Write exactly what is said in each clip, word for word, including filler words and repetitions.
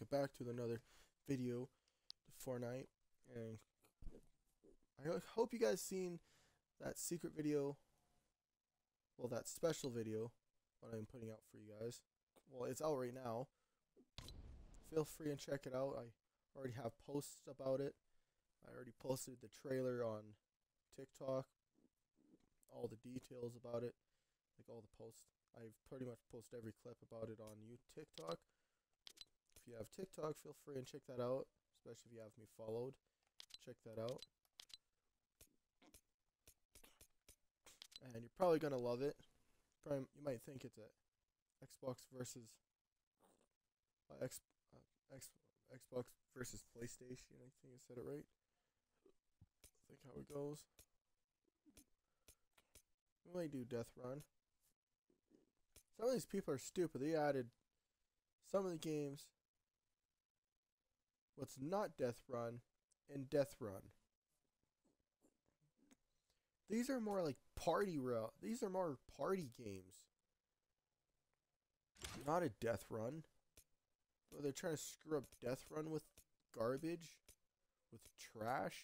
back to another video, Fortnite, and I hope you guys seen that secret video, well, that special video, what I'm putting out for you guys. Well, it's out right now. Feel free and check it out. I already have posts about it. I already posted the trailer on TikTok, all the details about it, like all the posts. I've pretty much posted every clip about it on you TikTok. If you have TikTok, feel free and check that out, especially if you have me followed. Check that out. And you're probably gonna love it. Probably, you might think it's a Xbox versus uh, X, uh, X, Xbox versus PlayStation. I think I said it right. I think how it goes. We might do Death Run. Some of these people are stupid. They added some of the games what's not Death Run and Death Run. These are more like party route. These are more party games. Not a Death Run. Well, they're trying to screw up Death Run with garbage, with trash.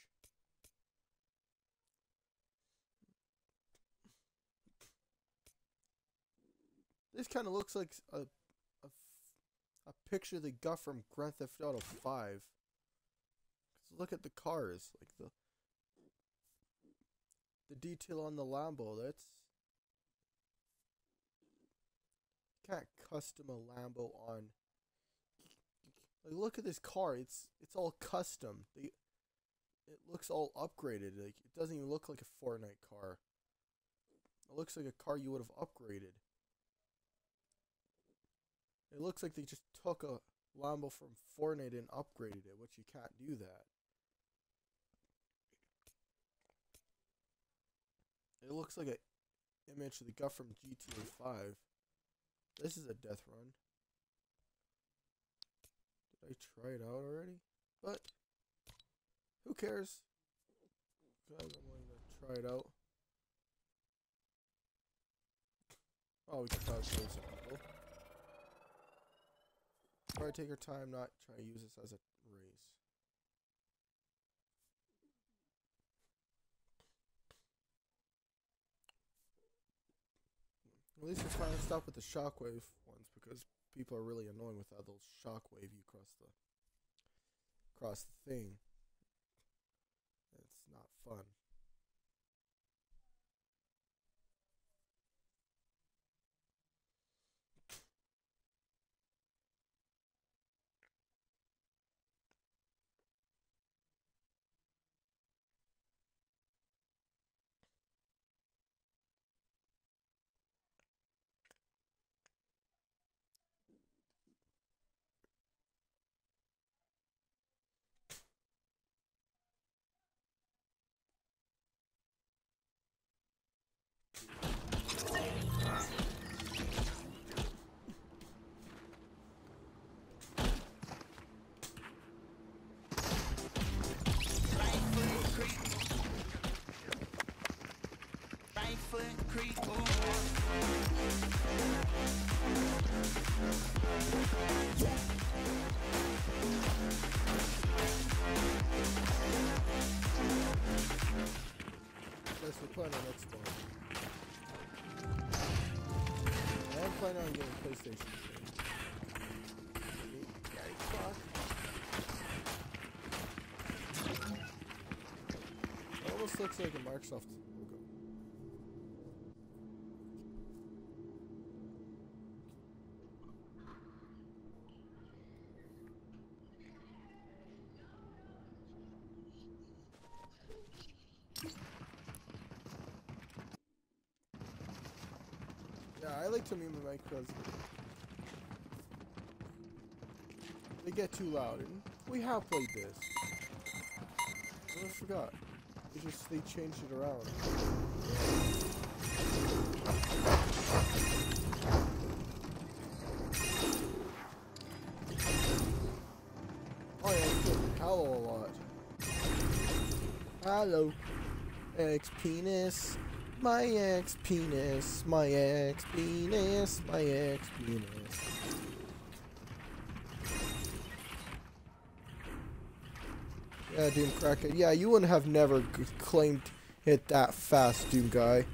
This kind of looks like a, a a picture they got from Grand Theft Auto five. Cause look at the cars, like the the detail on the Lambo. That's, you can't custom a Lambo on. Like, look at this car. It's it's all custom. They it looks all upgraded. Like, it doesn't even look like a Fortnite car. It looks like a car you would have upgraded. It looks like they just took a Lambo from Fortnite and upgraded it, which you can't do that. It looks like an image they got from G T A five. This is a Death Run. Did I try it out already? But who cares? Because I'm going to try it out. Oh, we can probably play some people. Try to take our time, not try to use this as a race. At least it's finally stopped with the shockwave ones, because people are really annoying with how they'll shockwave you across the across the thing. It's not fun. Guess we're playing on Xbox. I'm planning on getting PlayStation. It almost looks like a Microsoft logo. Yeah, I like to meme with my cousin. They get too loud, and we have played this. I forgot. They just they changed it around. Oh yeah, it's good. Hello a lot. Hello. X penis. My ex penis, my ex penis, my ex penis. Yeah, Doom Crackhead. Yeah, you wouldn't have never g claimed it that fast, Doom Guy.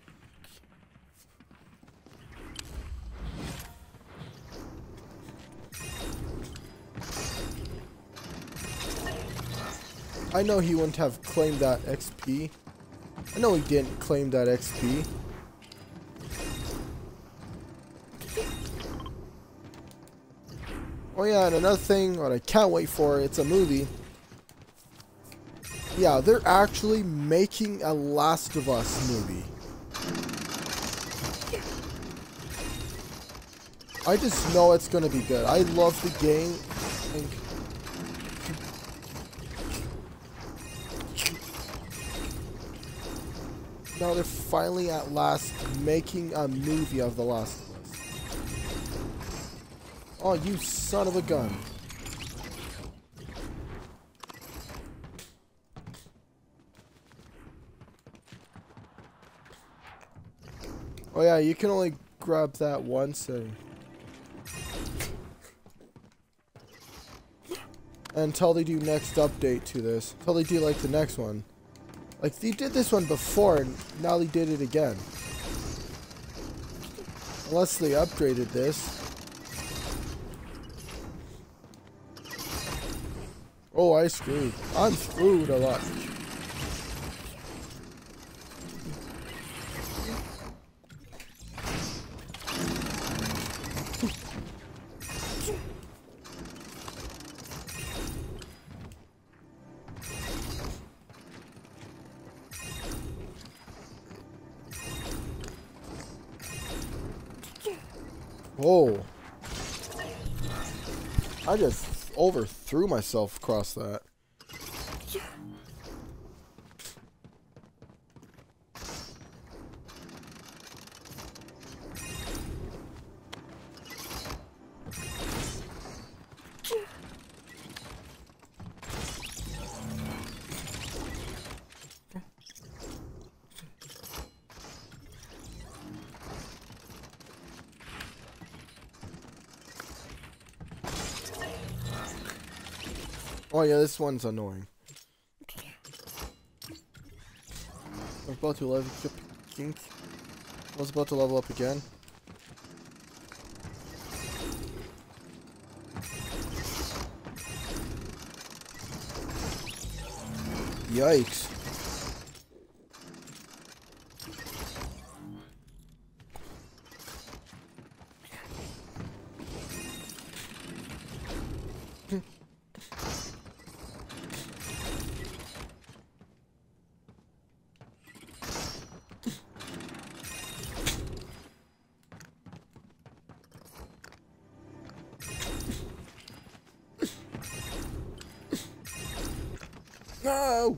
I know he wouldn't have claimed that X P. I know he didn't claim that X P. Oh yeah, and another thing, what I can't wait for, it's a movie. Yeah, they're actually making a Last of Us movie. I just know it's gonna be good. I love the game. And now they're finally at last making a movie of The Last of Us. Oh, you son of a gun. Oh yeah, you can only grab that once and until they do next update to this. Until they do like the next one. Like they did this one before and now they did it again. Unless they upgraded this. Oh, I screwed. I'm screwed a lot. Oh. I just overthrew myself across that. Oh yeah, this one's annoying. I was about to level up. I was about to level up again. Yikes. No!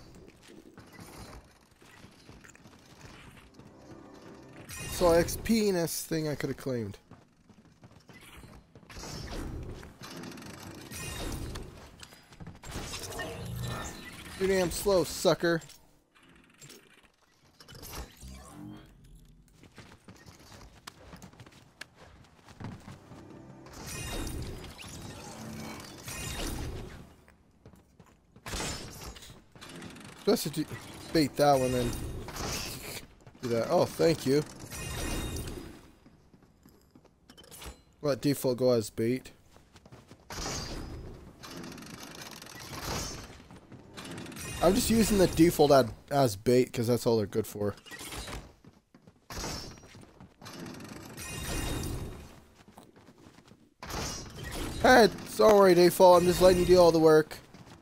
So X P in this thing I could have claimed. You're damn slow, sucker. Supposed to bait that one then. Do that. Oh, thank you. Let default go as bait. I'm just using the default ad as bait because that's all they're good for. Hey, it's alright, default. I'm just letting you do all the work.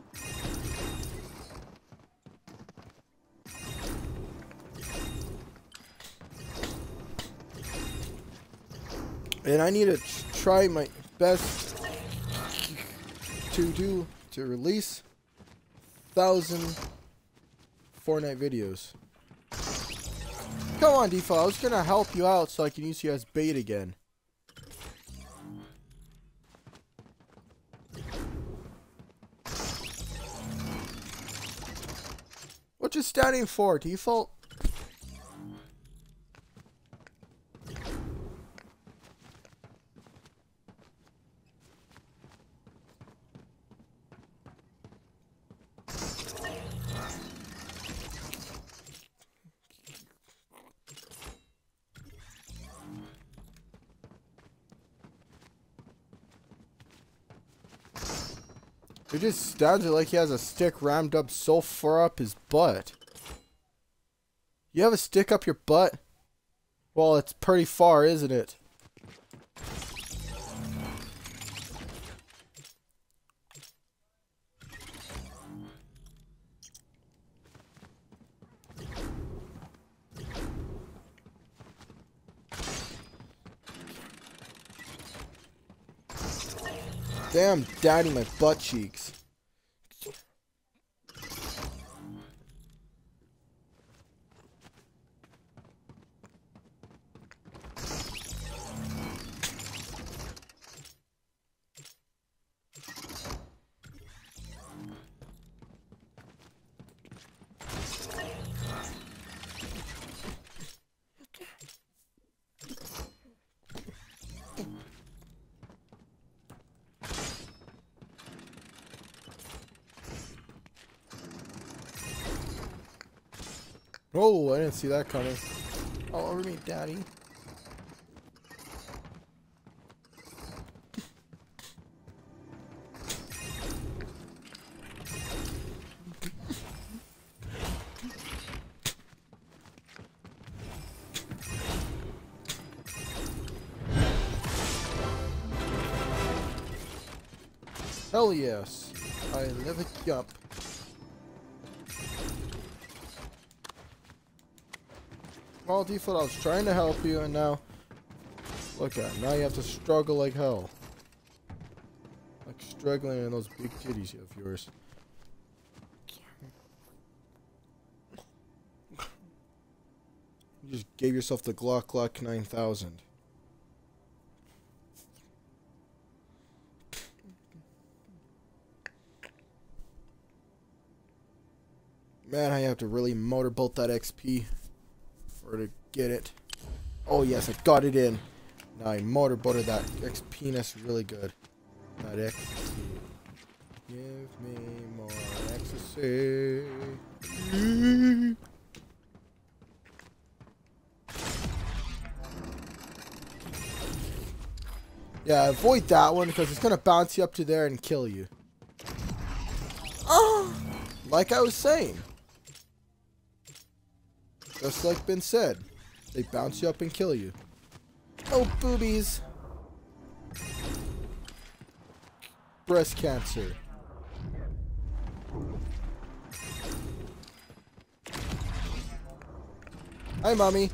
And I need to try my best to do to release thousand Fortnite videos. Come on, default. I was gonna help you out so I can use you as bait again. What you standing for, default? He just stands there like he has a stick rammed up so far up his butt. You have a stick up your butt? Well, it's pretty far, isn't it? Damn, daddy, my butt cheeks. Oh, I didn't see that coming. All over me, daddy. Hell yes. I live it up. Well, default, I was trying to help you, and now, look at it. Now you have to struggle like hell. Like struggling in those big titties of yours. You just gave yourself the Glock Glock nine thousand. Man, I have to really motorboat that X P. Or to get it. Oh yes, I got it in. Now I motorboated that X penis really good. That ecstasy. Give me more ecstasy. Yeah, avoid that one because it's gonna bounce you up to there and kill you. Oh, like I was saying. Just like been said, they bounce you up and kill you. Oh, boobies. Breast cancer. Hi, mommy.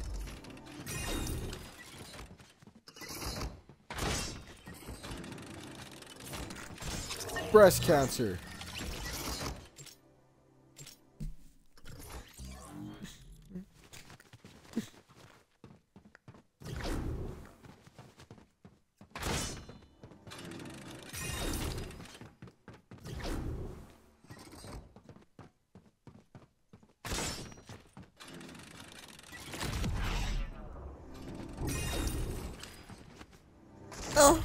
Breast cancer. Oh.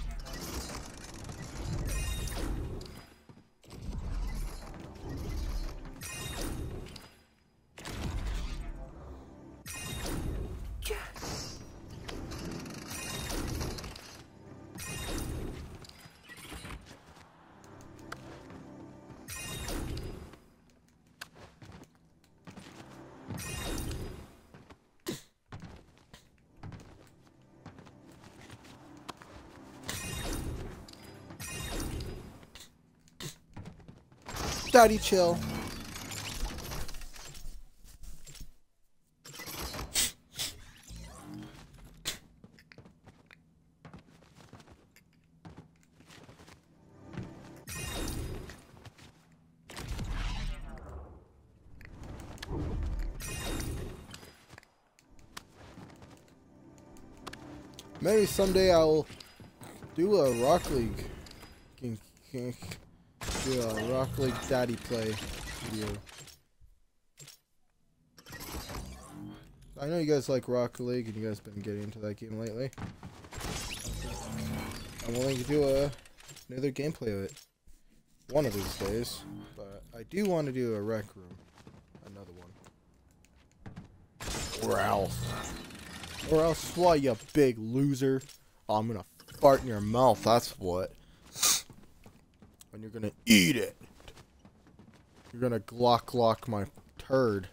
Daddy, chill. Maybe someday I'll do a Rock League. Can, can, do a Rock League Daddy play video. I know you guys like Rock League and you guys been getting into that game lately. I'm willing to do a, another gameplay of it one of these days, but I do want to do a rec room, another one. Or else. Or else, why, you big loser? Oh, I'm gonna fart in your mouth, that's what. When you're gonna eat it. You're gonna glock glock my turd.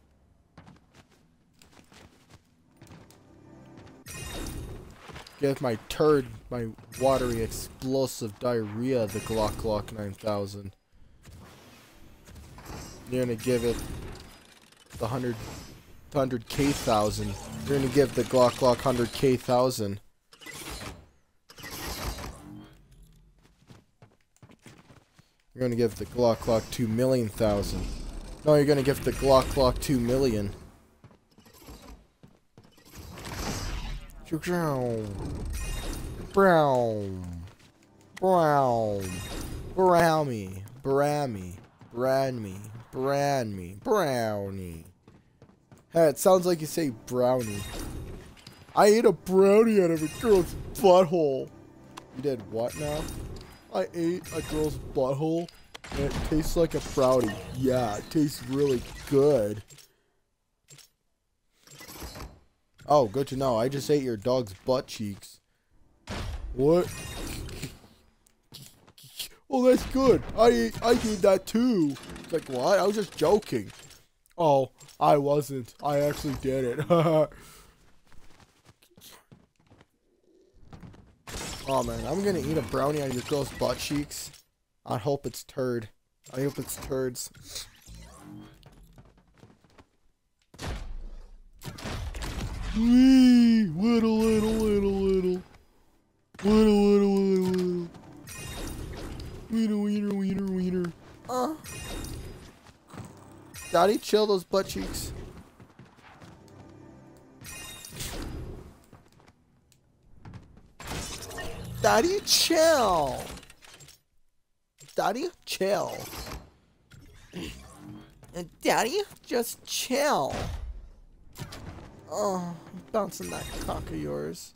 Give my turd, my watery explosive diarrhea, the Glock Glock nine thousand. You're gonna give it the one hundred, one hundred K thousand. You're gonna give the Glock Glock one hundred K thousand. You're gonna give the Glock Glock two million thousand. No, you're gonna give the Glock Glock two million. Brown, brown, brown, brownie, brownie, brownie, brownie, brownie. Hey, it sounds like you say brownie. I ate a brownie out of a girl's butthole. You did what now? I ate a girl's butthole and it tastes like a brownie. Yeah, it tastes really good. Oh, good to know. I just ate your dog's butt cheeks. What? Oh, that's good. I ate, I did that too. It's like, what? I was just joking. Oh, I wasn't. I actually did it. Oh, man. I'm going to eat a brownie on your girl's butt cheeks. I hope it's turd. I hope it's turds. Wee, little, little, little, little, little, little, little, little, wiener, wiener, wiener, wiener. Uh. Daddy, chill those butt cheeks. Daddy, chill. Daddy, chill. And Daddy, just chill. Oh, I'm bouncing that cock of yours.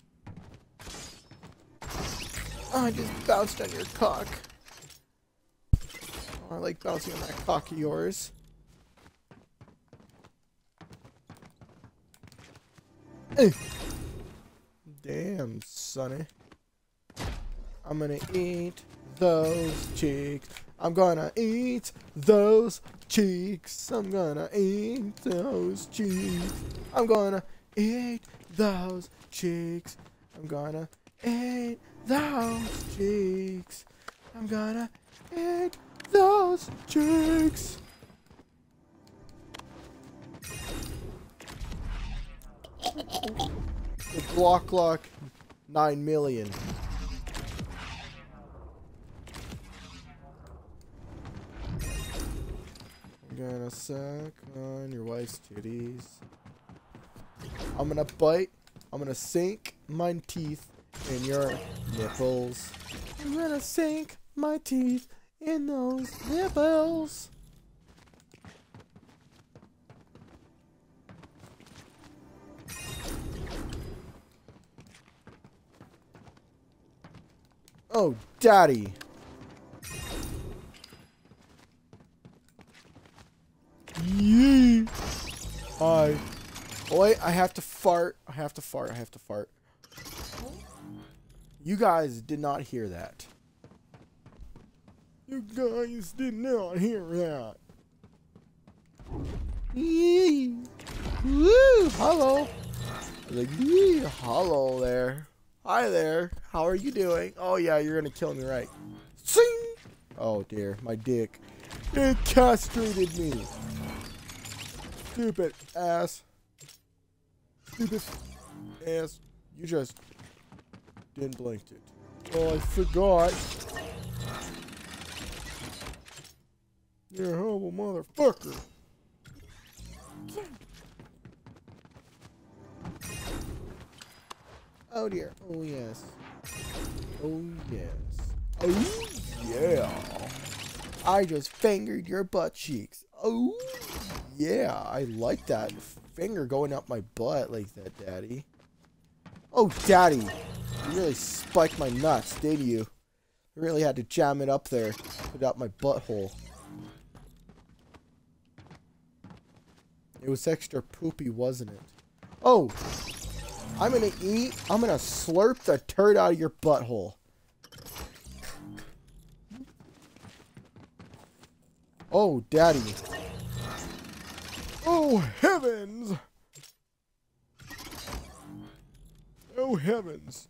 Oh, I just bounced on your cock. Oh, I like bouncing on that cock of yours. Hey. Damn, sonny. I'm gonna eat those cheeks. I'm gonna eat those cheeks. I'm gonna eat those cheeks. I'm gonna eat those cheeks. I'm gonna eat those cheeks. I'm gonna eat those cheeks. The Glock Glock nine million. I'm gonna suck on your wife's titties. I'm gonna bite. I'm gonna sink my teeth in your nipples. I'm gonna sink my teeth in those nipples. Oh, daddy. Yee. Hi. Oh, wait, I have to fart. I have to fart. I have to fart. You guys did not hear that. You guys did not hear that. Yee. Woo. Hello. Like, yee. Hello there. Hi there. How are you doing? Oh, yeah, you're going to kill me, right? Sing. Oh, dear. My dick. It castrated me. Stupid ass. Stupid ass. You just didn't blink it. Oh, I forgot. You're a horrible motherfucker. Oh dear. Oh yes. Oh yes. Oh yeah. I just fingered your butt cheeks. Oh yeah. I like that finger going up my butt like that, Daddy. Oh, Daddy. You really spiked my nuts, did you? You really had to jam it up there. Put it up my butthole. It was extra poopy, wasn't it? Oh! I'm gonna eat, I'm gonna slurp the turd out of your butthole. Oh, daddy. Oh, heavens. Oh, heavens.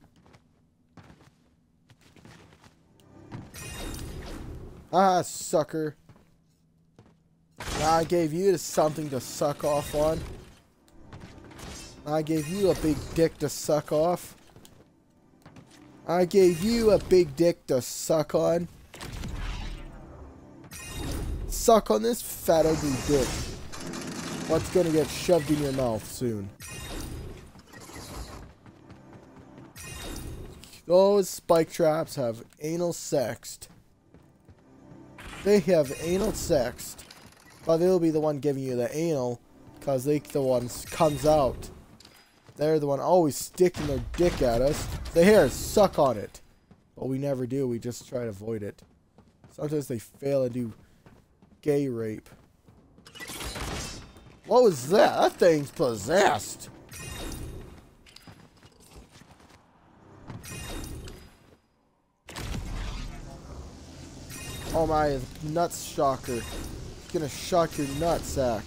Ah, sucker. I gave you something to suck off on. I gave you a big dick to suck off. I gave you a big dick to suck on. Suck on this fat ugly dick. What's gonna get shoved in your mouth soon? Those spike traps have anal sexed. They have anal sexed. But they'll be the one giving you the anal, because they the ones comes out. They're the one always sticking their dick at us. The hair, suck on it. But we never do, we just try to avoid it. Sometimes they fail and do gay rape. What was that? That thing's possessed. Oh my, nuts shocker. It's gonna shock your nutsack.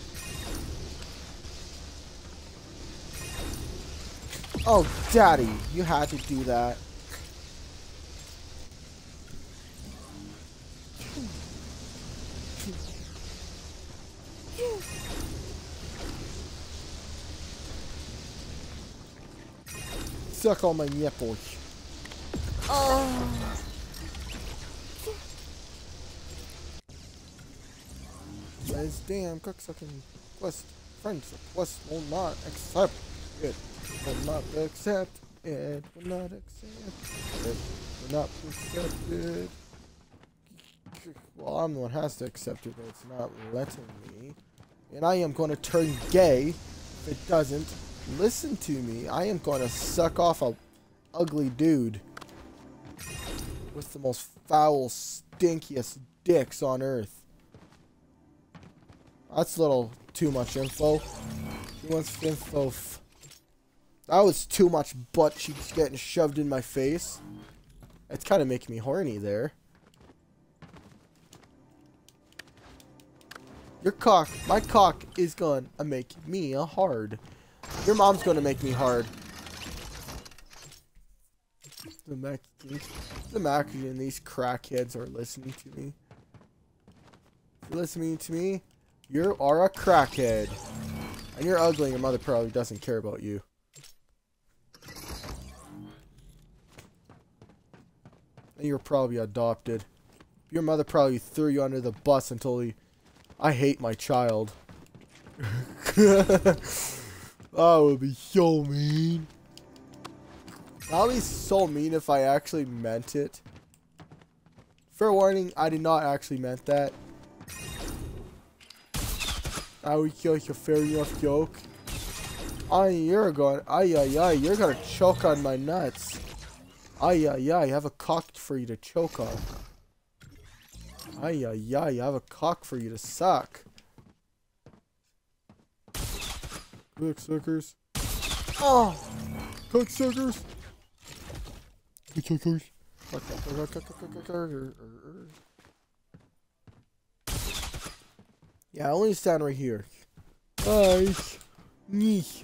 Oh, daddy, you had to do that. Suck on my nipples. Oh. This damn cocksucking quest friends request will not accept it. Will not accept it. Will not accept it. Will not accept it. Well, I'm the one who has to accept it, but it's not letting me. And I am going to turn gay if it doesn't listen to me. I am going to suck off a ugly dude with the most foul, stinkiest dicks on earth. That's a little too much info. Too much info. That was too much butt cheeks getting shoved in my face. It's kind of making me horny there. Your cock, my cock is gonna make me a hard. Your mom's gonna make me hard. The Mac, the Mac and these crackheads are listening to me. If you're listening to me, you are a crackhead. And you're ugly and your mother probably doesn't care about you. And you're probably adopted. Your mother probably threw you under the bus until he... I hate my child. That would be so mean. That would be so mean if I actually meant it. Fair warning, I did not actually meant that. I would kill you a fair enough joke. Ay, you're going, ay, ay, ay, you're gonna choke on my nuts. Ay, ay, ay, I have a cock for you to choke on. Ay, ay, ay, I have a cock for you to suck. Cocksuckers. Oh! Cocksuckers! Cocksuckers. Yeah, I only stand right here. Nice. Neesh.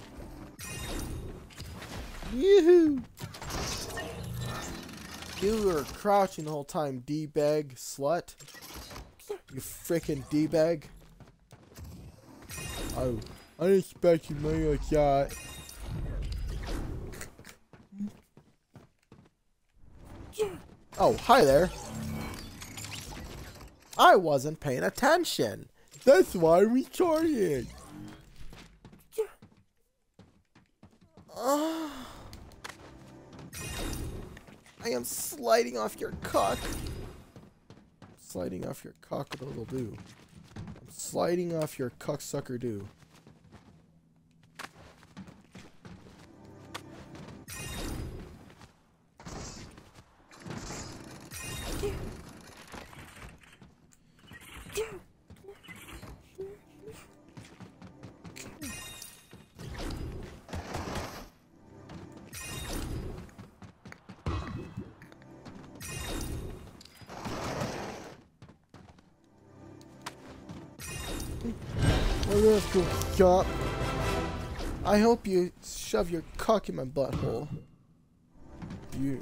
Yoo-hoo! You were crouching the whole time, D-bag slut. You freaking D-bag. Oh, I didn't expect you to be like that. Oh, hi there. I wasn't paying attention. That's why we started. Uh, I am sliding off your cock. Sliding off your cock with a little do. I'm sliding off your cocksucker do. We're gonna have to stop. I hope you shove your cock in my butthole. You.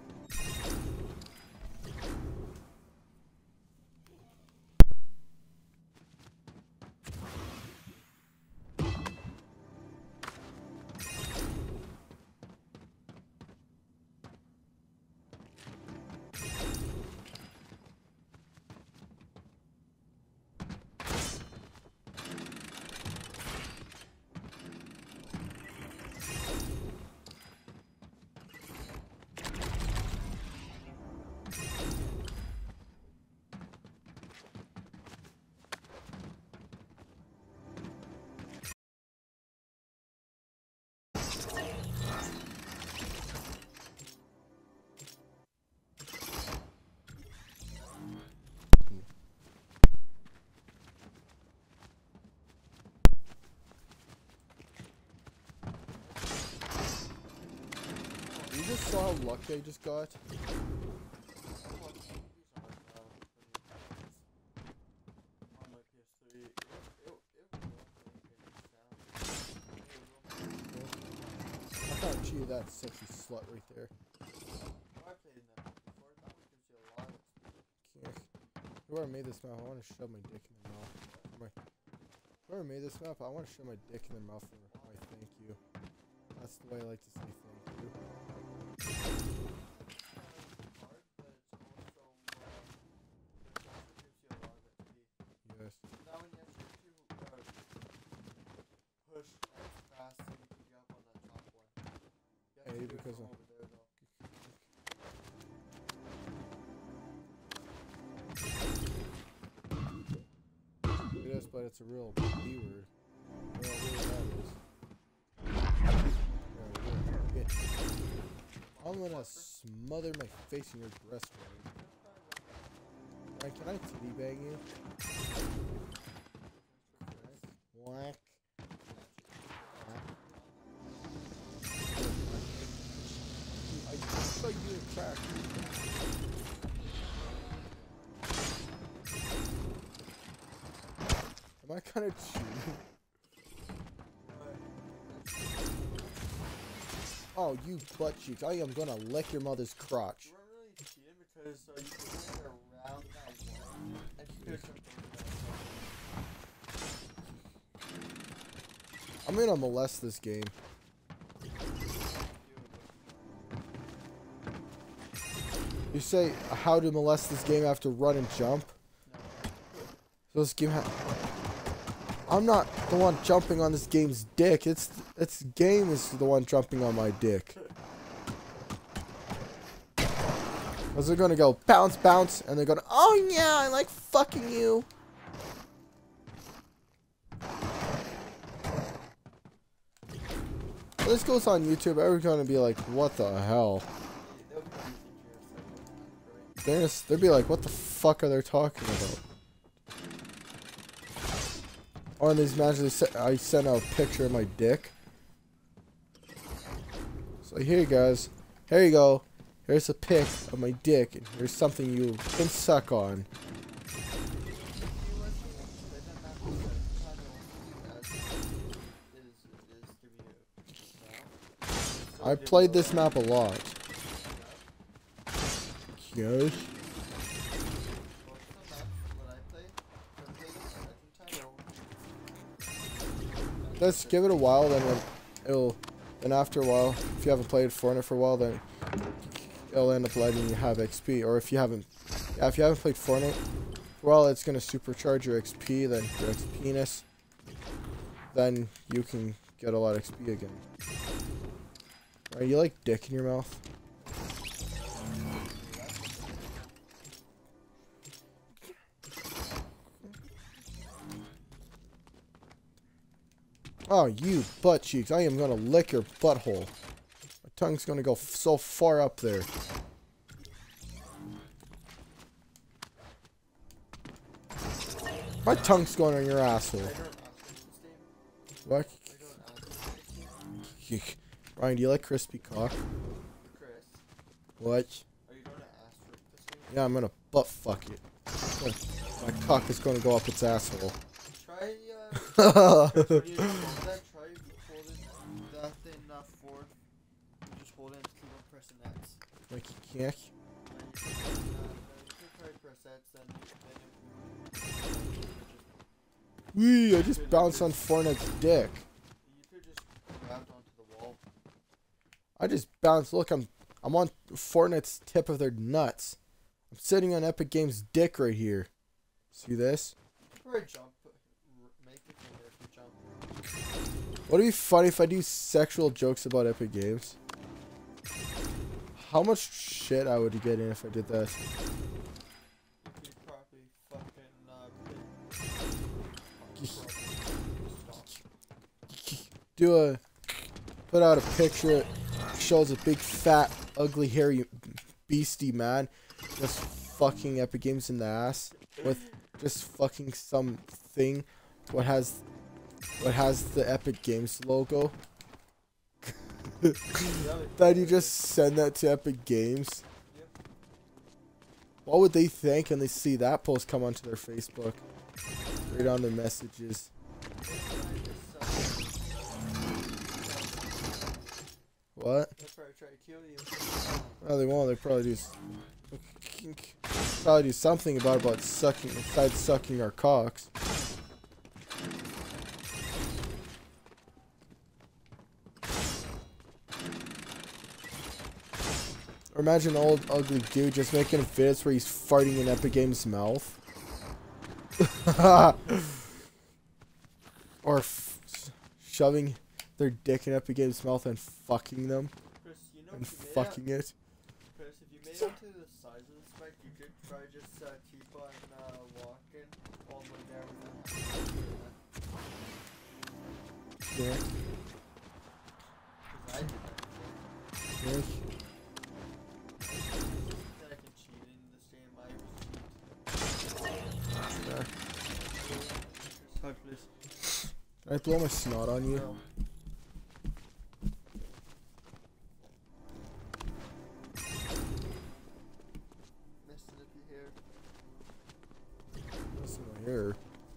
You just saw how lucky I just got? I can't cheat that sexy slut right there. Whoever made this map, I want to shove my dick in their mouth. My, whoever made this map, I want to shove my dick in their mouth for my thank you. That's the way I like to say thank you. Yes. Hey, because of it is, but it's a real B word. I don't know what that is. Yeah, yeah. I'm gonna smother my face in your breast. Alright, can I titty bang you? Whack. I saw you in crack. Am I kind of cheating? Oh, you butt cheeks. I am gonna lick your mother's crotch. You weren't really cheating because uh, you could get around that one and you could have I'm gonna molest this game. You say how to molest this game after run and jump? No. So this game ha I'm not the one jumping on this game's dick. It's it's game is the one jumping on my dick. Cause they're gonna go bounce, bounce, and they're gonna, oh yeah, I like fucking you. When this goes on YouTube, everyone's gonna be like, what the hell? They're just, they'll be like, what the fuck are they talking about? Or in these matches, I sent out a picture of my dick. So here you guys, here you go. Here's a pic of my dick, and here's something you can suck on. I played this map a lot. Yes. Let's give it a while, then it'll, then after a while, if you haven't played FORTNITE for a while, then it'll end up letting you have X P. Or if you haven't, yeah, if you haven't played FORTNITE for a while, it's gonna supercharge your X P, then your X P-ness. Then you can get a lot of X P again. Alright, you like dick in your mouth? Oh, you butt cheeks. I am gonna lick your butthole. My tongue's gonna go f so far up there. My tongue's going on your asshole. What? Ryan, do you like crispy cock? Chris, What? are you going to ask for this game? Yeah, I'm gonna butt fuck it. My cock is gonna go up its asshole. Try Chris, when you hold that, try hold it that in uh, forward. You just hold it and keep on pressing X. Like you can't. And you can, uh, then you can try to press X, then you then it, Wee! I just bounced on Fortnite's dick. you could just grab onto the wall. I just bounced. Look, I'm I'm on Fortnite's tip of their nuts. I'm sitting on Epic Games' dick right here. See this? Or a jump. Make it work to jump. Would it be funny if I do sexual jokes about Epic Games? How much shit I would get in if I did that? You probably fucking uh, Do a put out a picture. It shows a big fat ugly hairy beastie man just fucking Epic Games in the ass with just fucking something what has what has the Epic Games logo. Then you just send that to Epic Games. What would they think when they see that post come onto their Facebook? Right on their messages. What? They'll probably try to kill you. No, they won't. They probably do. s- Probably do something about about sucking besides sucking our cocks. Or imagine an old ugly dude just making videos where he's farting in Epic Games' mouth. Or f shoving their dick in Epic Games' mouth and fucking them Chris, you know and if you made fucking it, it. Chris, if you made it to the size of the spike, you could try just uh, keep on uh, walking all the way there without Yeah. Because I did that before. Yeah. That I can cheat in this game. I was Yeah. Chris, hug please. Can I blow my snot on you? No. Missed it if you hear. Listen to here.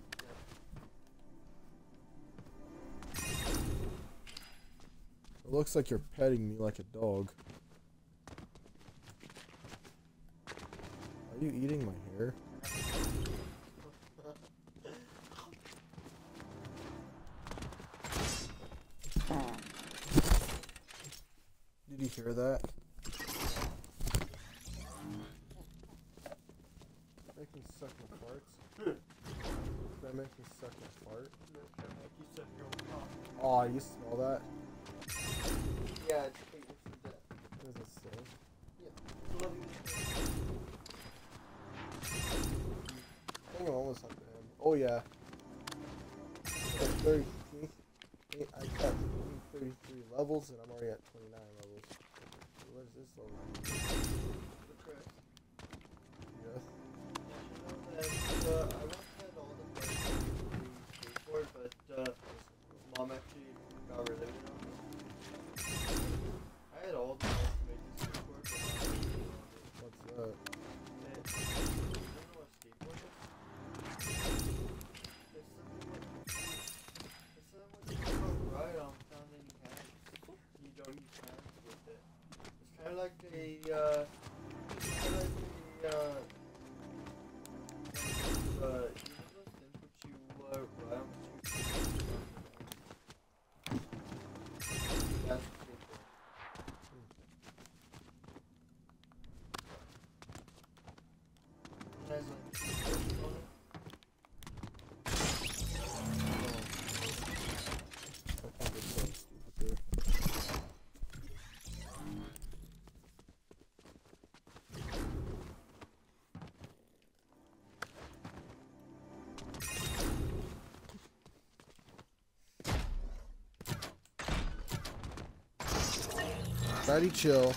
It looks like you're petting me like a dog. Are you eating my hair? Did you hear that? Make me suck my farts. Did that make me suck my fart? You said your own cock. Oh, you smell that? Yeah, it's eight for that. What does it say? I think I'm almost up to him. Oh yeah. Okay, thirty, I got thirty-three levels and I'm already at twenty-nine levels. What is this level? Yes. Uh, I once had all the parts to skateboard, but uh, mom actually got rid of it. I had all the parts to make the skateboard, but mom actually got rid of it. What's that? And, you don't know what skateboard is? It's something like it's something like you don't ride on without any hands. You don't use hands with it. It's kind of like a uh, it's kind of like a uh. Uh, you know those things which you uh, ride on the street? That's a skateboard. It has like skateboards on it. I think it's so stupid there. Daddy chill.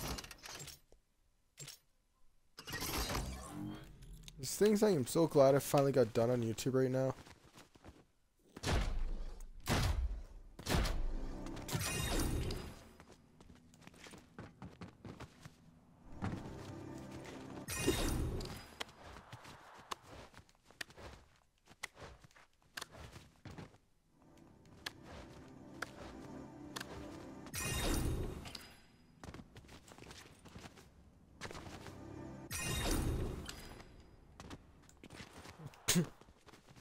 These things I am so glad I finally got done on YouTube right now.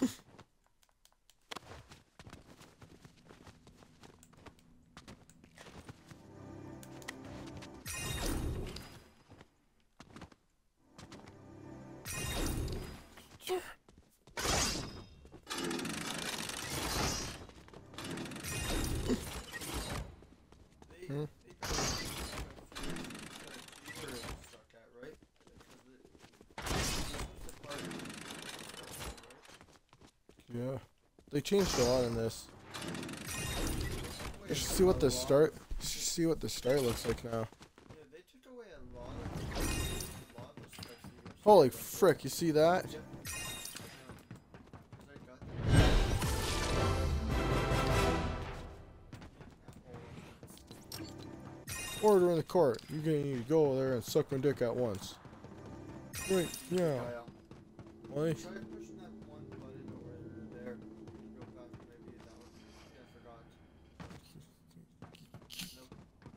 They, Hmm? they got a few that you were stuck at, right? Because it, this was the part you were stuck at, right? Yeah. They changed a lot in this. Wait, You should see what a the lot start. of- You should see what the start looks like now. Yeah, they took away a lot of, a lot of the stuff that you were Holy stuck at. frick! You see that? Yep. Um, 'cause I got them. Order in the court. You're gonna need to go there and suck my dick at once. Right? Yeah. Yeah. Why? Try pushing that one button over there real fast. Maybe that one. Yeah, I forgot. Nope.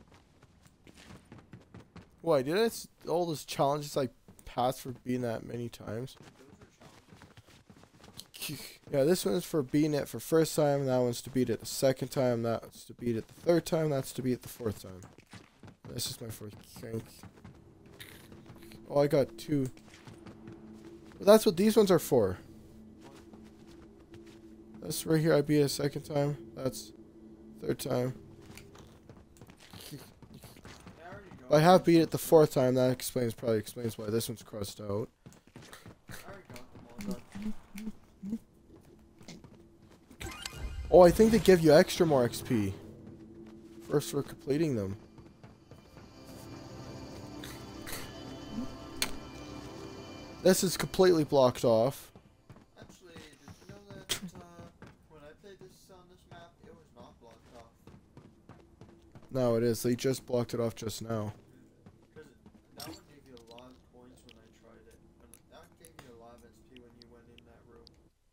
Why did I s- all those challenges I passed for being that many times? Those are challenges. Yeah, this one's for beating it for first time. That one's to beat it the second time. That's to beat it the third time. That's to beat it the fourth time. This is my first crank. Oh, I got two. Well, that's what these ones are for. This right here, I beat it a second time. That's third time. Yeah, I already know. I have beat it the fourth time. That explains probably explains why this one's crossed out. I already got them all done. Oh, I think they give you extra more X P. First for completing them. This is completely blocked off. Actually, did you know that uh, when I played this on this map, it was not blocked off? No, it is. They just blocked it off just now. Because that one gave you a lot of points when I tried it. And that gave you a lot of X P when you went in that room.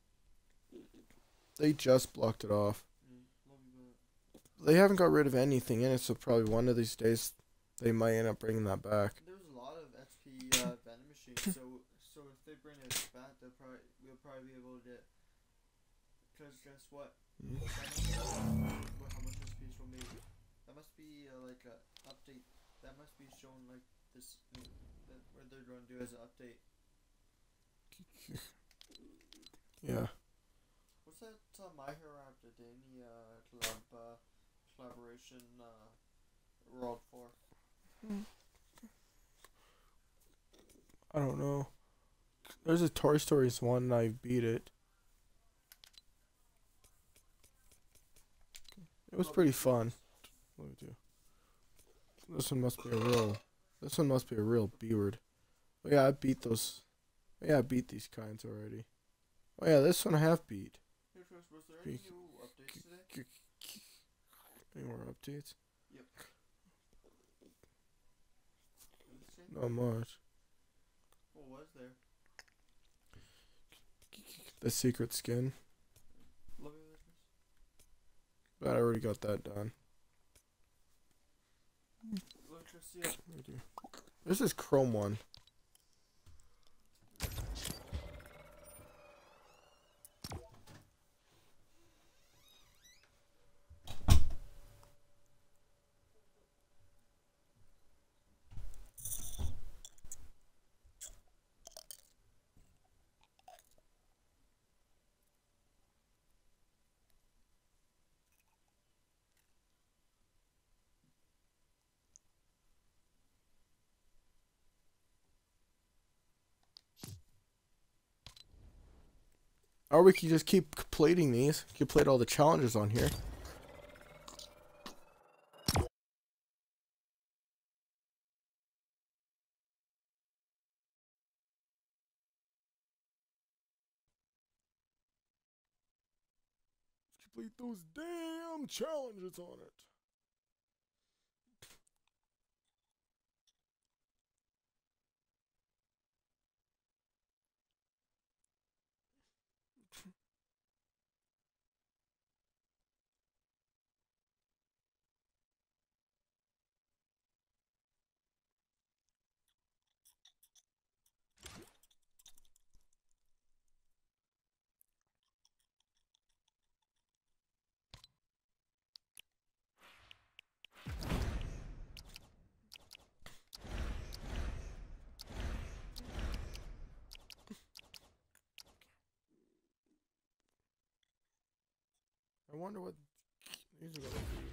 They just blocked it off. Mm, love you, but They haven't got rid of anything in it, so probably one of these days they might end up bringing that back. there was a lot of X P uh, vending machines, so so if they bring it back, they'll probably we'll probably be able to get. Because guess what? Mm. That must be, what, how much X P is from me? That must be uh, like a update. That must be shown like this. New, that what they're going to do as an update. Yeah. What's that uh, My Hero Academia uh, club uh, collaboration uh, world for? I don't know. There's a Toy Stories one and I beat it. It was pretty fun. What do we do? This one must be a real. This one must be a real B-word. Oh yeah, I beat those. Oh yeah, I beat these kinds already. Oh yeah, this one I have beat. Hey, Chris, was there any Be- new updates today? Any more updates? Yep. Anything? Not much. What was there? The secret skin. Love you, Chris. But I already got that done. Look, Chris, yeah. What do we do? There's this chrome one. Or we can just keep completing these. Complete all the challenges on here. Complete those damn challenges on it. wonder what these are gonna be.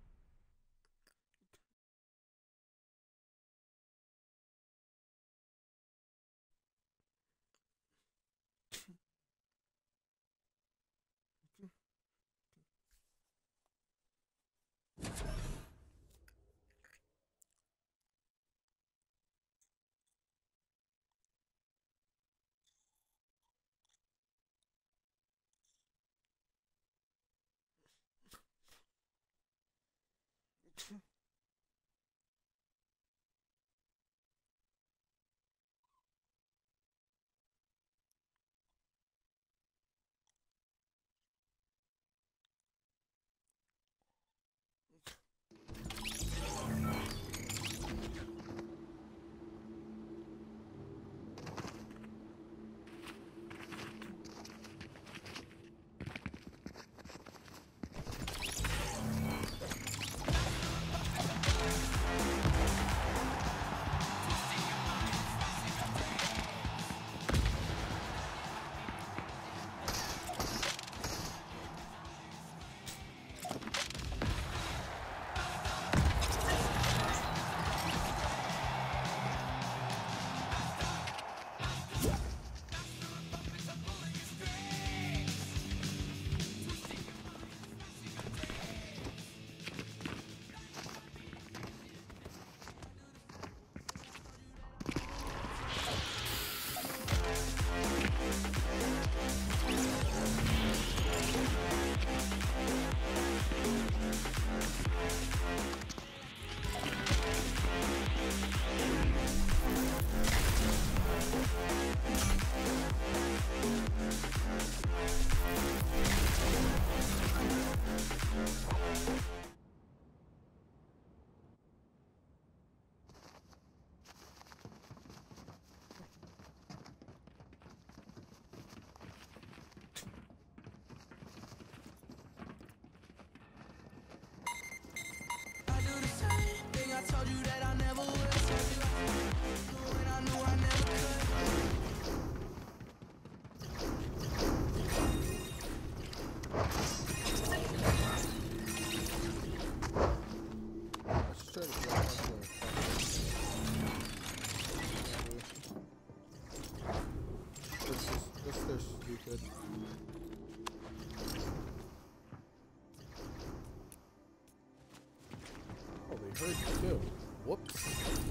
Hurt you too. Whoops.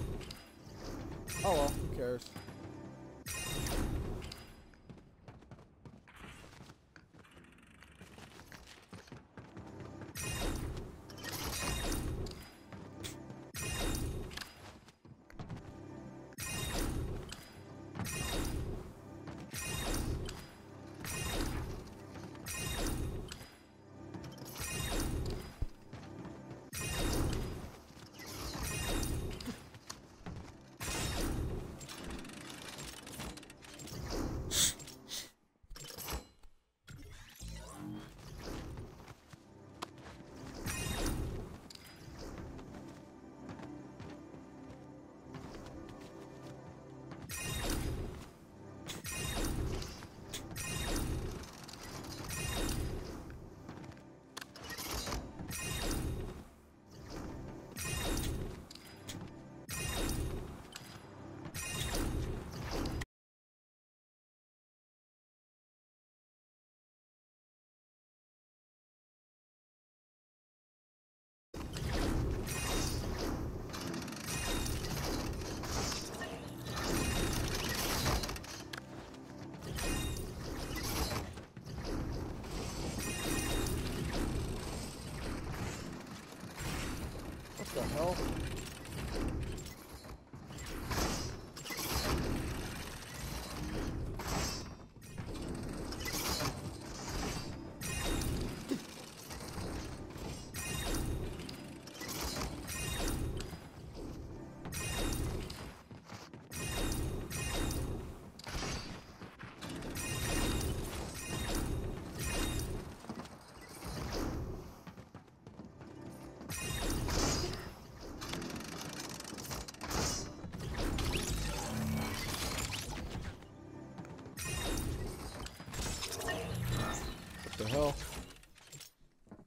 Oh well, who cares? What the hell? What the hell?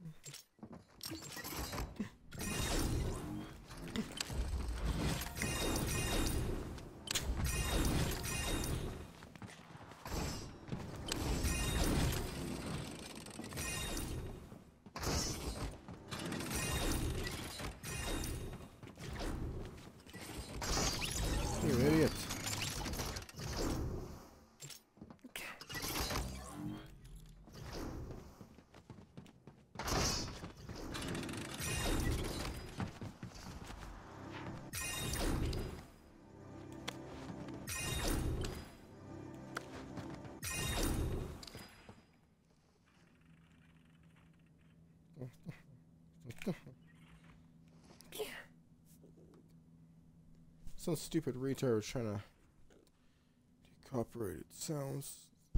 Some stupid retard was trying to do copyrighted sounds.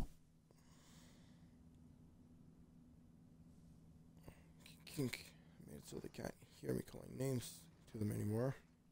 Kink made it so they can't hear me calling names to them anymore.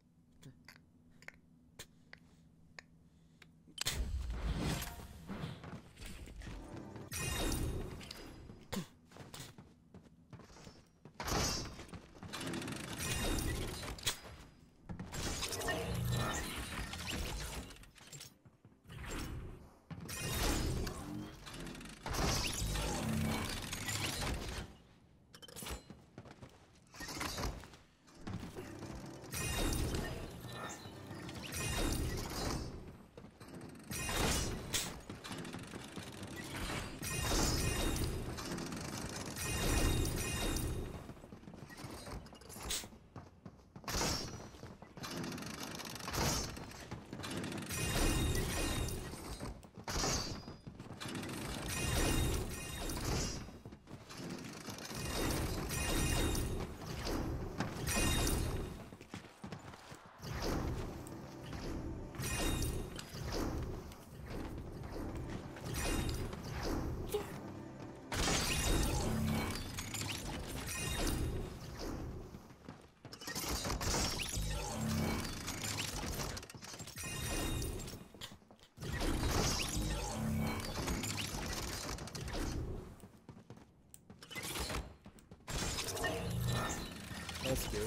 That's scary.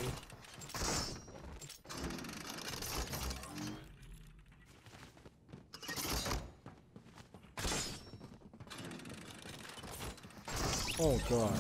Oh god.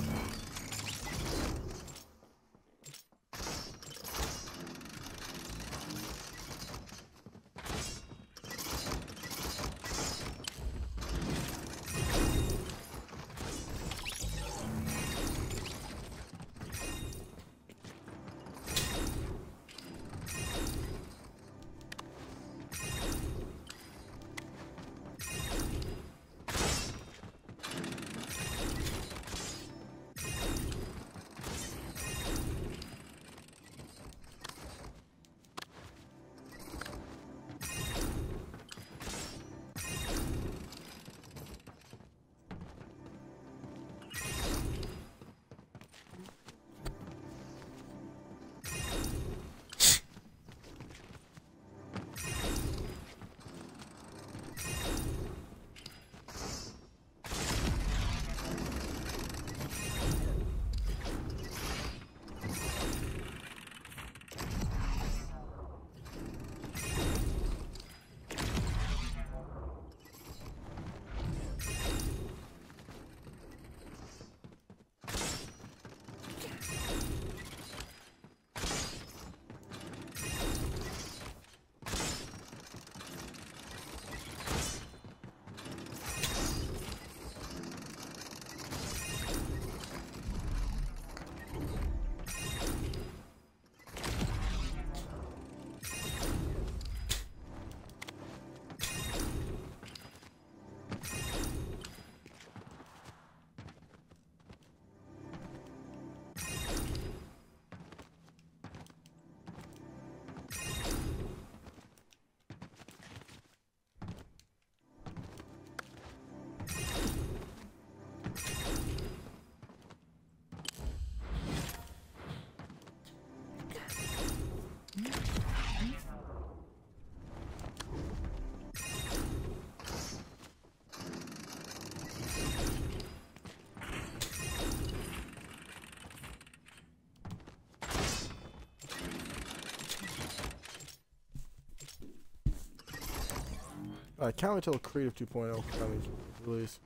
I can't wait till Creative two point oh comes release.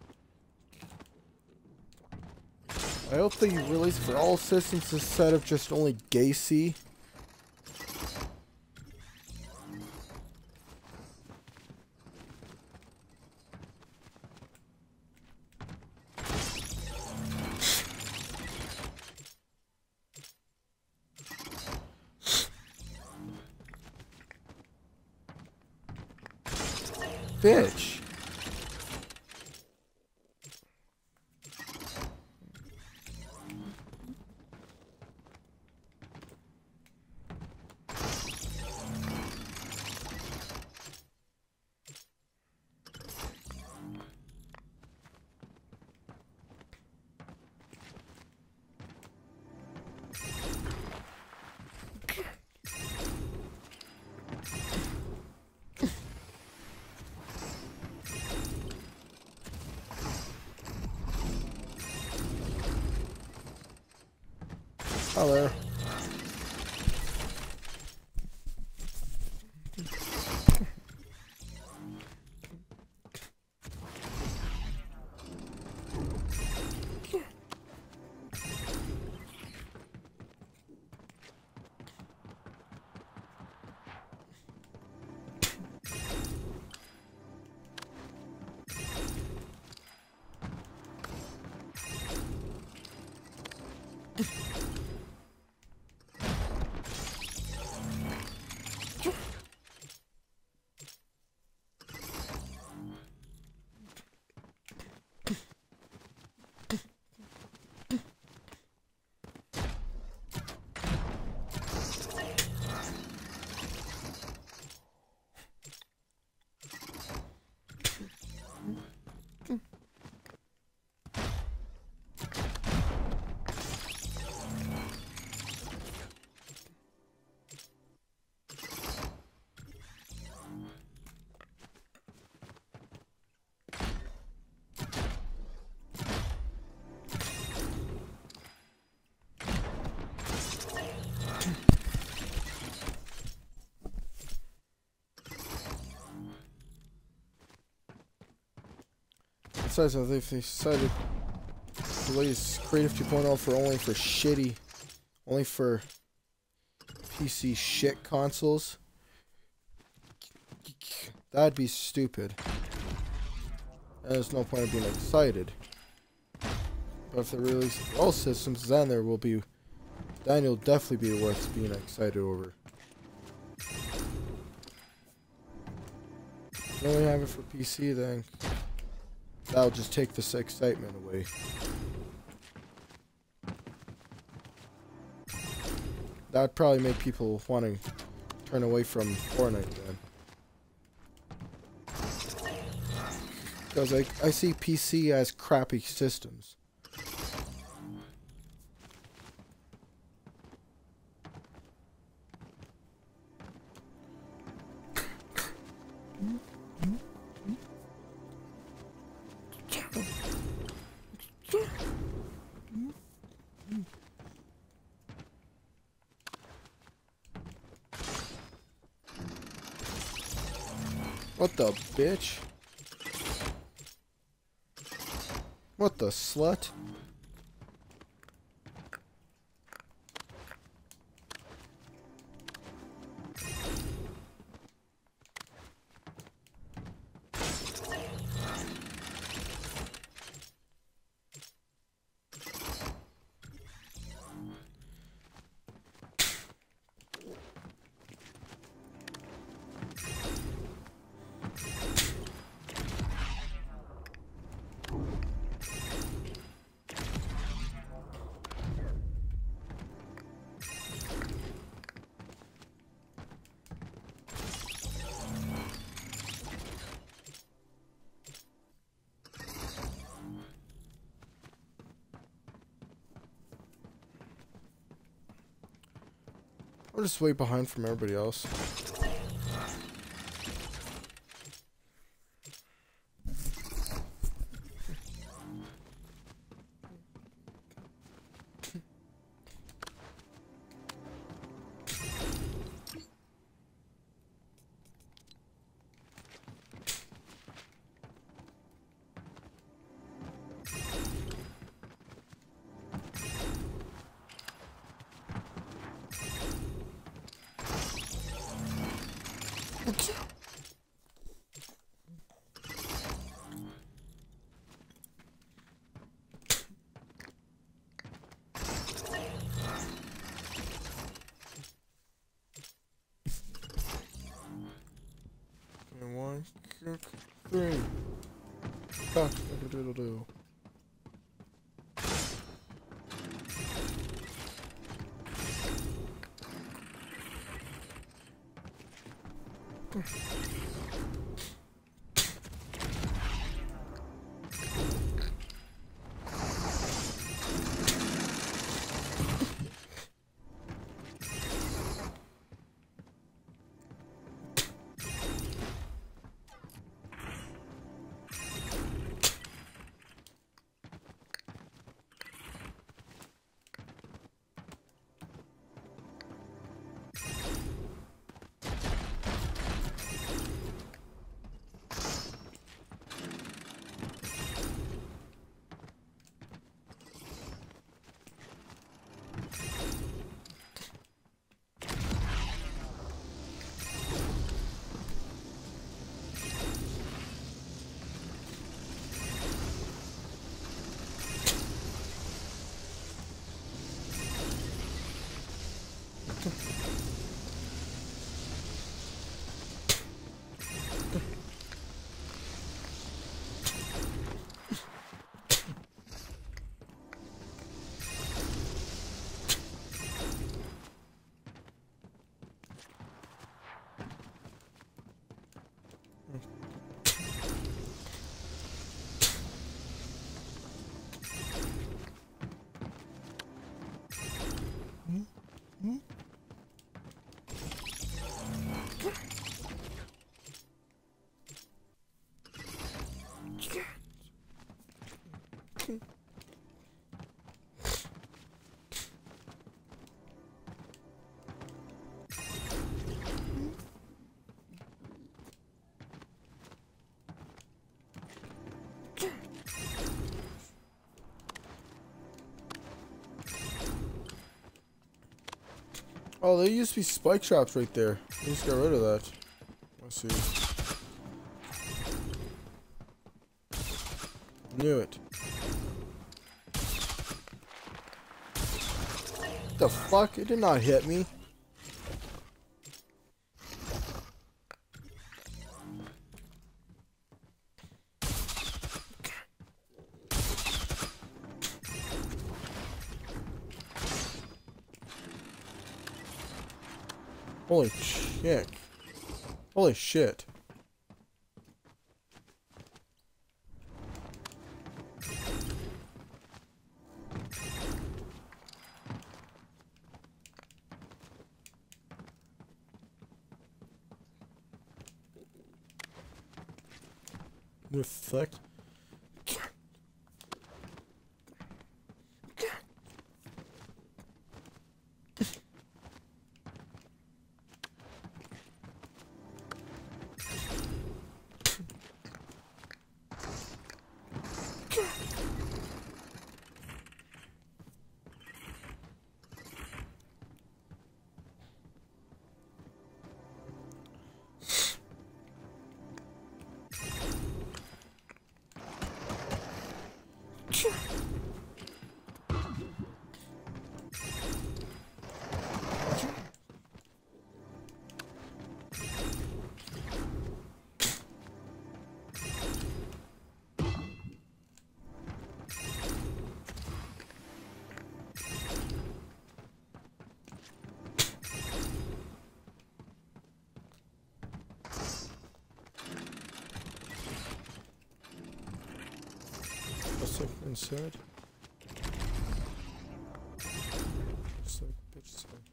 I hope they release for all systems instead of just only Gacy. Bitch. Oh, there. Besides, I think they decided to release Creative two point oh for only for shitty, only for P C shit consoles. That'd be stupid. And there's no point in being excited. But if they release all systems, then there will be, then it'll definitely be worth being excited over. If you only have it for P C, then that'll just take this excitement away. That'd probably make people want to turn away from FORTNITE then. Because I, I see P C as crappy systems. What the bitch? What the slut? I'm just way behind from everybody else. One, two, three. Cock a doodle doo. Oh, there used to be spike traps right there. Let's get rid of that. Let's see. Knew it. The fuck? It did not hit me. Holy shit. Holy shit. Reflect. Inside. Just like bitch side.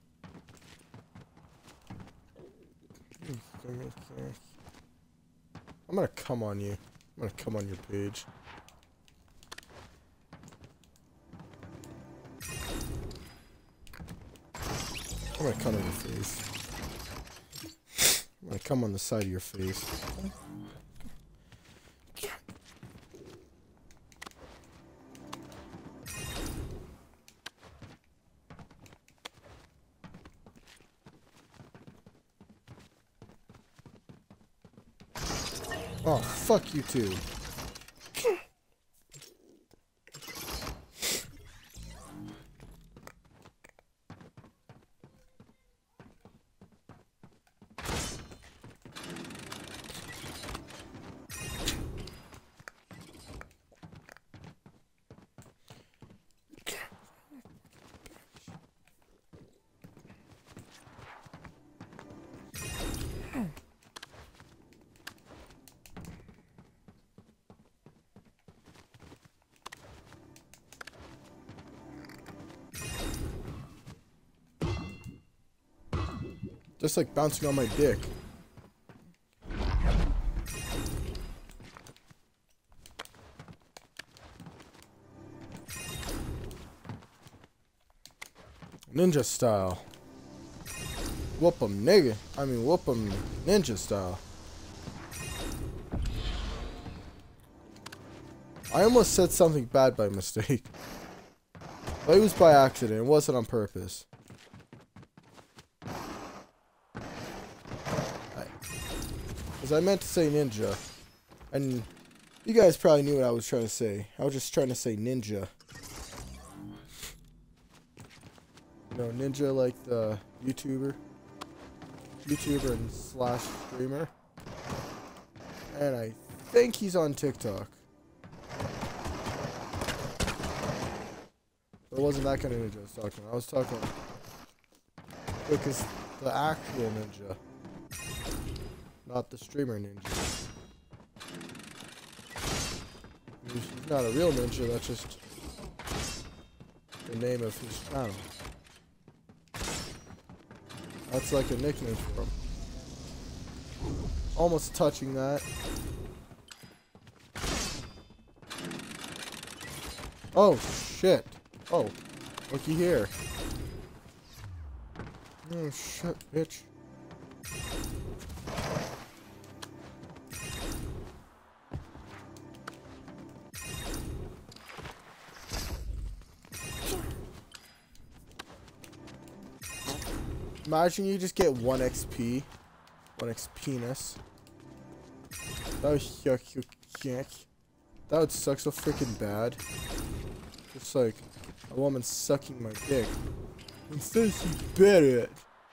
I'm gonna come on you. I'm gonna come on your page. I'm gonna come on your face. I'm gonna come on the side of your face. Oh, fuck you too. Just like bouncing on my dick. Ninja style. Whoop 'em, nigga. I mean, whoop 'em ninja style. I almost said something bad by mistake. But it was by accident. It wasn't on purpose. Because I meant to say ninja. And you guys probably knew what I was trying to say. I was just trying to say ninja. You know, ninja like the YouTuber. YouTuber and slash streamer. And I think he's on TikTok. But it wasn't that kind of ninja I was talking about. I was talking about because the actual ninja. Not the streamer ninja. He's not a real ninja, that's just the name of his channel. That's like a nickname for him. Almost touching that. Oh, shit. Oh, looky here. Oh, shit, bitch. Imagine you just get one X P. One X penis. That would yuck, yuck, yuck. That would suck so freaking bad. It's like a woman sucking my dick. Instead she bit it.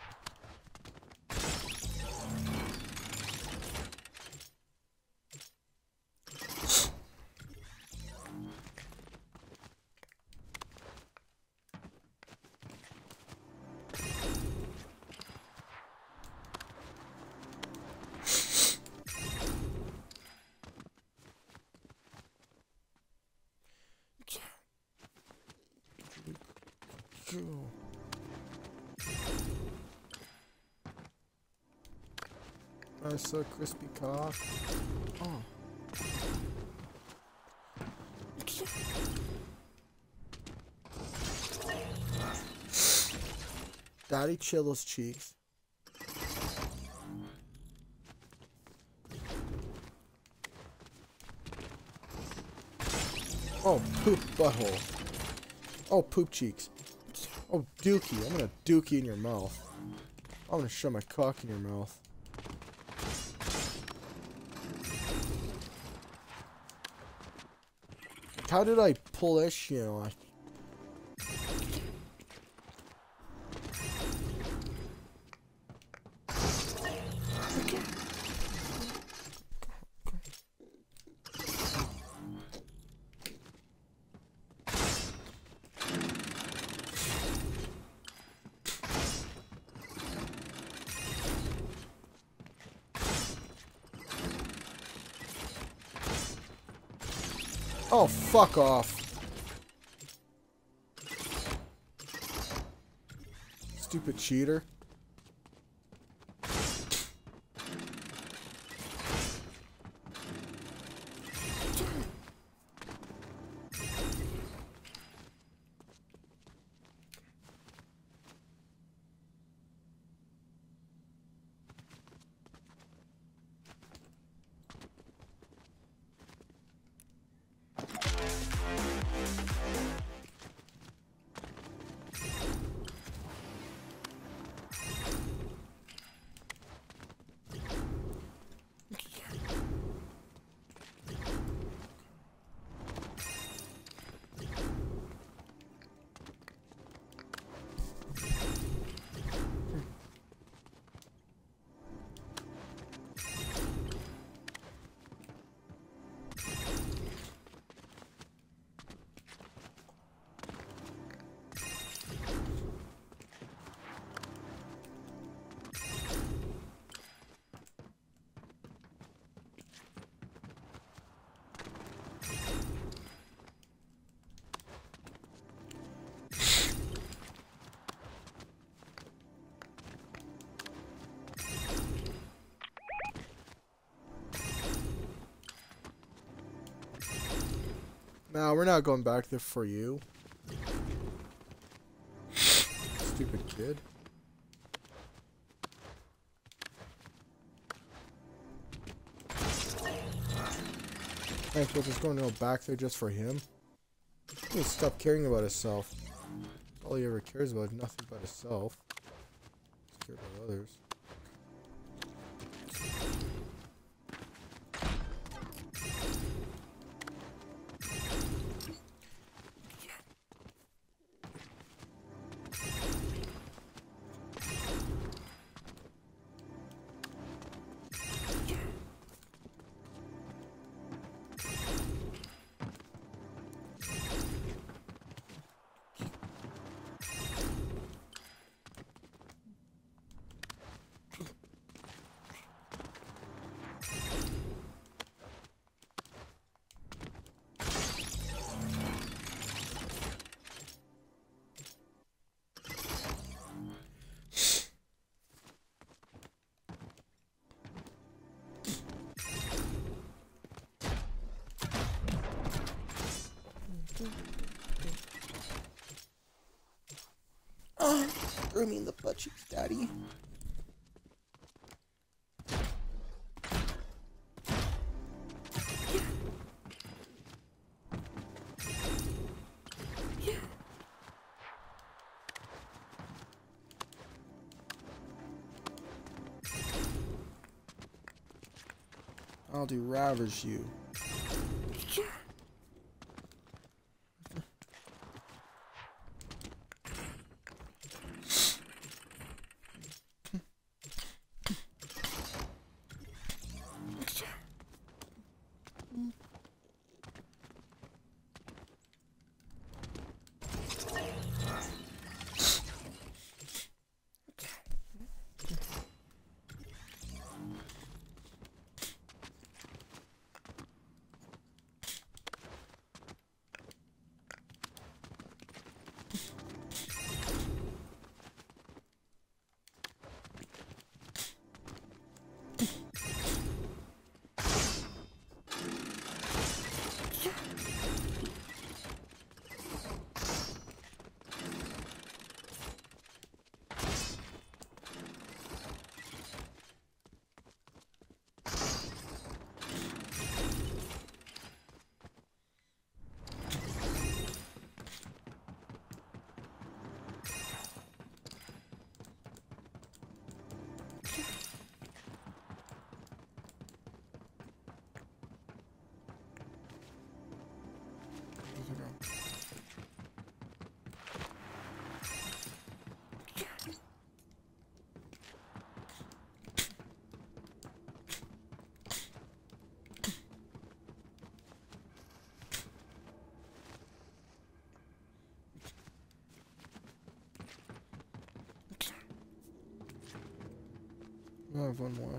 I saw crispy cock. Oh. Daddy, chill those cheeks. Oh, poop butthole. Oh, poop cheeks. Oh, dookie. I'm gonna dookie in your mouth. I'm gonna shove my cock in your mouth. How did I pull this shit off? Oh, fuck off. Stupid cheater. Nah, we're not going back there for you. Stupid kid. Thanks, we're just going to go back there just for him. He needs to stop caring about himself. All he ever cares about is nothing but himself. He cares about others. Oh, throw me in the butt cheeks, daddy. I'll do ravage you. I have one more.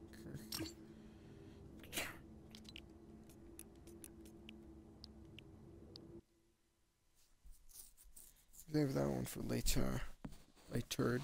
Save that one for later. Later.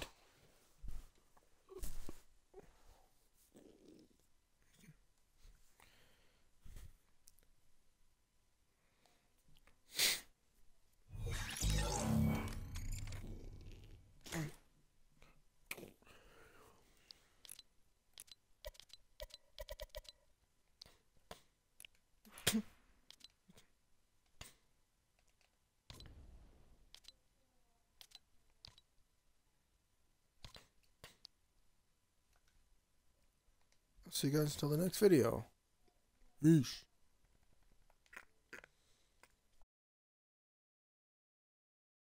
See you guys until the next video. Peace.